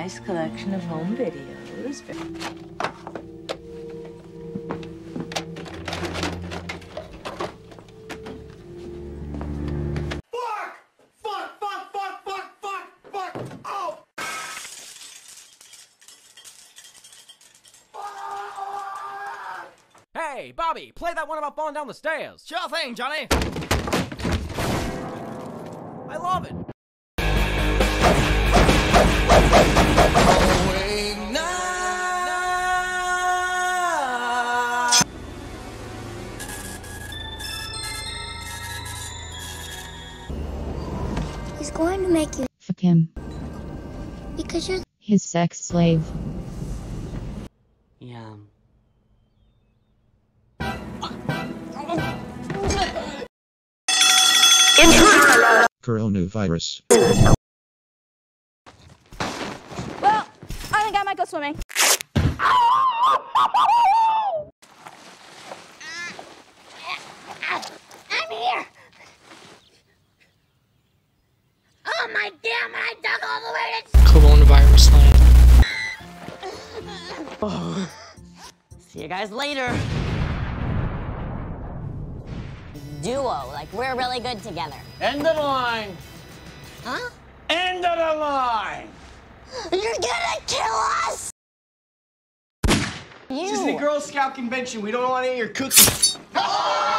nice collection of home videos. Hey, Bobby, play that one about falling down the stairs. Sure thing, Johnny. I love it. He's going to make you Fuck him. because you're His sex slave. Yum. Coronavirus. Well, I think I might go swimming. I'm here. Oh my damn! I dug all the way to Coronavirus land. Oh. See you guys later. Duo, like we're really good together. End of the line. Huh? End of the line. You're gonna kill us! This is the Girl Scout convention. We don't want any of your cookies.